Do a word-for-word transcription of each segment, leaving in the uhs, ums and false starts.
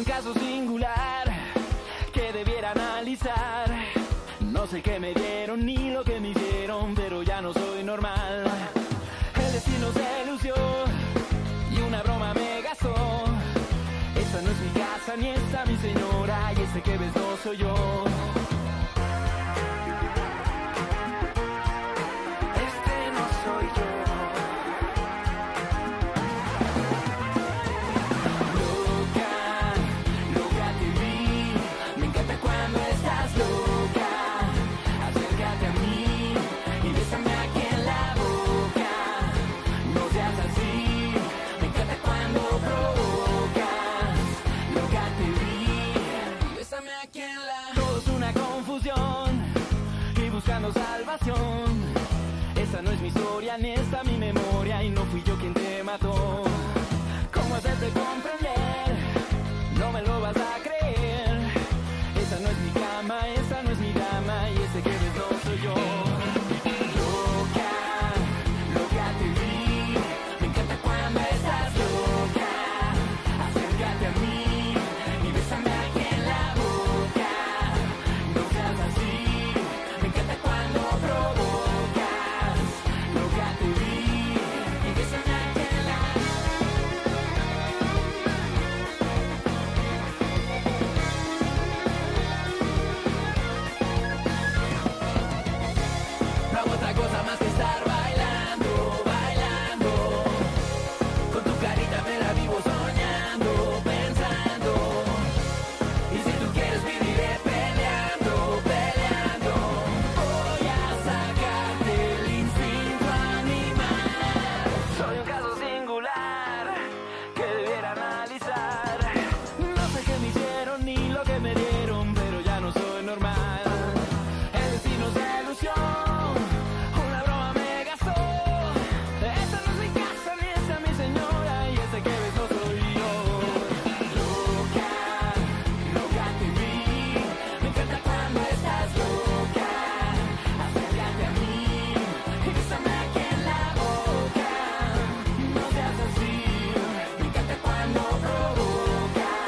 un caso singular que debiera analizar. No sé qué me dieron ni lo que me hicieron, pero ya no soy normal. El destino se lució y una broma me gastó. Esta no es mi casa ni esta mi señora, y este que ves no soy yo. Salvación. Esta no es mi historia ni esta mi memoria, y no fui yo quien te mató. ¿Cómo hacerte comprender? No me lo vas a creer. Esta no es mi cama, esta no es mi dama, y este que ves no soy yo. Loca, loca te vi. Me encanta cuando estás loca. Acércate a mí y bésame aquí en la boca. No seas así. Cosa más que estar bailando, bailando. Con tu carita me la vivo soñando, pensando. Y si tú quieres viviré peleando, peleando. Voy a sacarte el instinto animal. Soy un caso singular que debiera analizar. No sé qué me hicieron ni lo que me dieron, pero ya no soy normal. El destino se lució.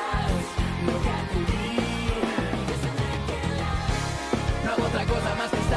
Otra cosa más que